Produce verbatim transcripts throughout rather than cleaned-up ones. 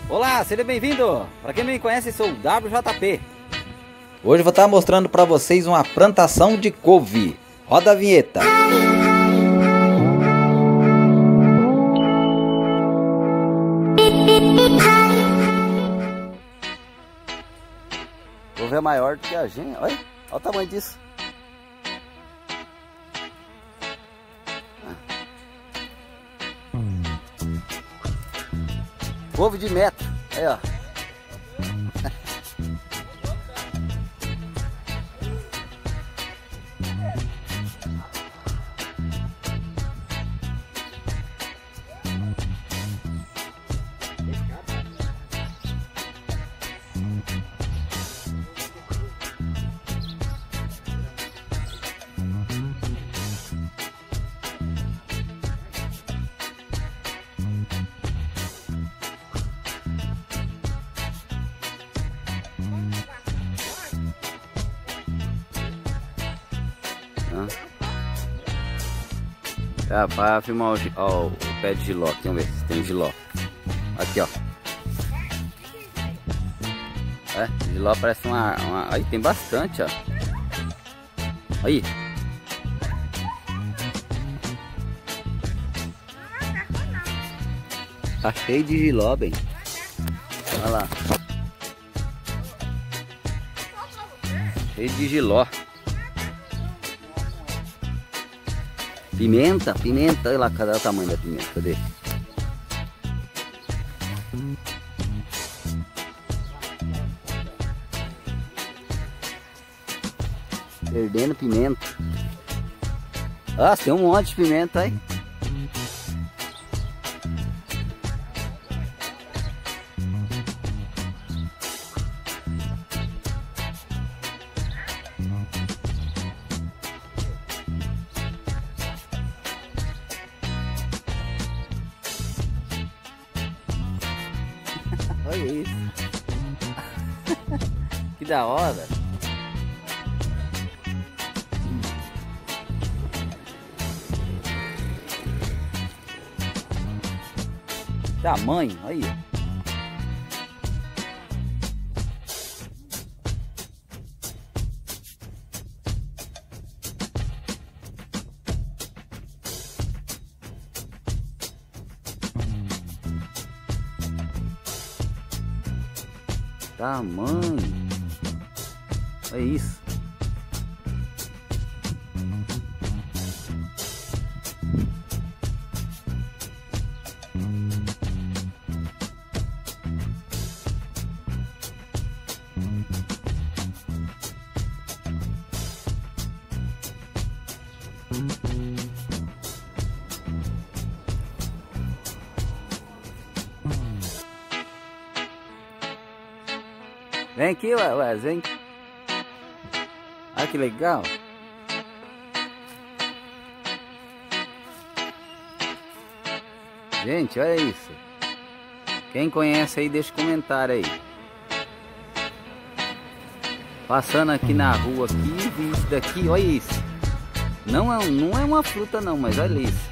Olá, seja bem-vindo! Para quem não me conhece, sou o W J P. Hoje eu vou estar mostrando para vocês uma plantação de couve. Roda a vinheta! Couve é maior do que a gente, olha, olha o tamanho disso. Couve de metro, aí ó. Tá, para filmar o, ó, o pé de giló, vamos ver se tem um giló. Aqui, ó. É, giló parece uma, uma... Aí tem bastante, ó. Aí. Tá cheio de giló, bem. Olha lá. Cheio de giló. Pimenta, pimenta, olha lá, cadê o tamanho da pimenta, cadê? Perdendo pimenta. Ah, tem um monte de pimenta aí. Olha isso. Que da hora. Tamanho, aí. Tamanho. Olha isso. Vem aqui, ué, ué, vem. Olha que legal. Gente, olha isso. Quem conhece aí, deixa um comentário aí. Passando aqui na rua aqui, vi isso daqui, olha isso. Não é, não é uma fruta não, mas olha isso.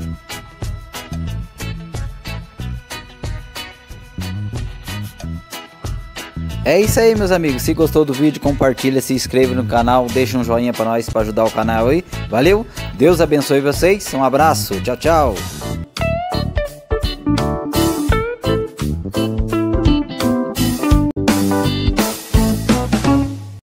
É isso aí, meus amigos. Se gostou do vídeo, compartilha, se inscreva no canal, deixa um joinha para nós, para ajudar o canal aí. Valeu, Deus abençoe vocês, um abraço, tchau, tchau.